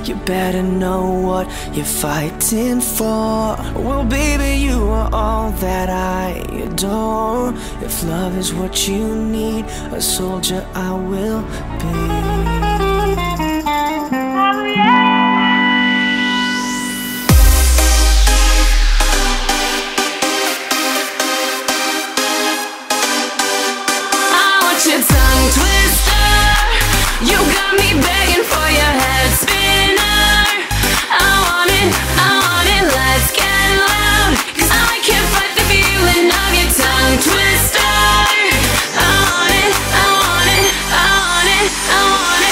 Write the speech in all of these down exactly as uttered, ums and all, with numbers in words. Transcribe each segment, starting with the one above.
you better know what you're fighting for. Well, baby, you are all that I adore. If love is what you need, a soldier I will be. Your tongue twister, you got me begging for your head spinner. I want it, I want it, let's get loud, 'cause I can't fight the feeling of your tongue twister. I want it, I want it, I want it, I want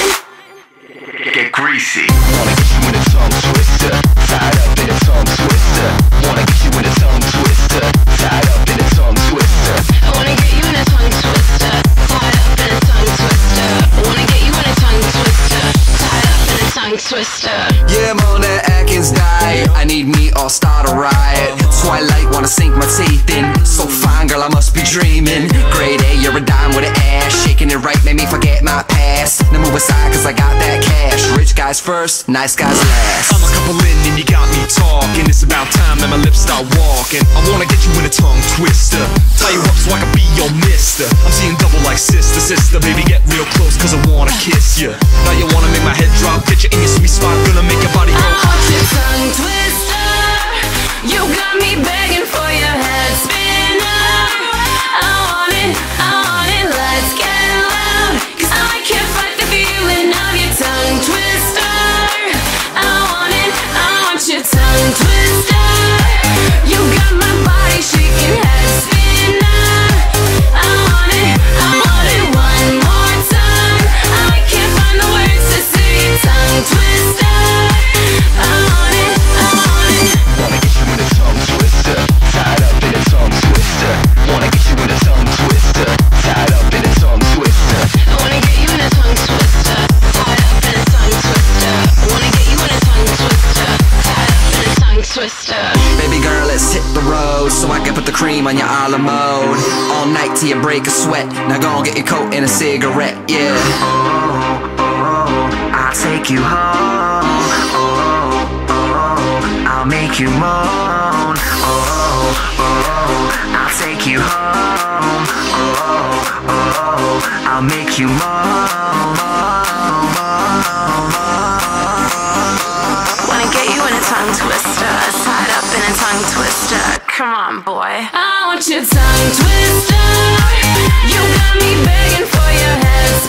it. Get greasy. Wanna get you in a tongue twister, tied up in a tongue twister. Wanna get you in a tongue twister, tied up in a tongue twister. I wanna get you in a tongue twister, tied up in a tongue twister. I wanna get you in a tongue twister, tied up in a tongue twister. Yeah, I'm on that Atkins diet. I need meat or start a riot. Twilight wanna sink my teeth in. So fine, girl, I must be dreaming. Grade A, you're a dime with an ass. Shaking it right made me forget my past. Now move aside, 'cause I got that cash. Rich guys first, nice guys last. I'm a couple in and you got me talking. It's about time that my lips start walking. I wanna get you in a tongue twister, tie you up so I can be your mister. I'm seeing double like sister, sister. Baby, get real close 'cause I wanna kiss you. Now you wanna make my head drop, get you in your sweet spot, gonna make your body go. I want your tongue twister, you got me begging for your head spinner. I want it, I want it, let's get loud, 'cause I can't fight the feeling of your tongue twister. I want it, I want your tongue twister, you got my body shaking, head spinner. I want it, I want it one more time. I can't find the words to say your tongue twister. I want it, I want it. Wanna get you in a tongue twister, tied up in a tongue twister. Wanna get you in a tongue twister, tied up in a tongue twister. I wanna get you in a tongue twister, tied up in a tongue twister. I wanna get you in a tongue twister, tied up in a tongue twister. Baby girl, let's hit the road so I can put the cream on your a la mode. All night till you break a sweat. Now go and get your coat and a cigarette, yeah. Oh, oh, oh, I'll take you home. Oh, oh, I'll make you moan. Oh, oh, I'll take you home. Oh, oh, I'll make you moan. Wanna get you in a tongue twister, tied up in a tongue twister. Come on, boy. I want your tongue twister, you got me begging for your head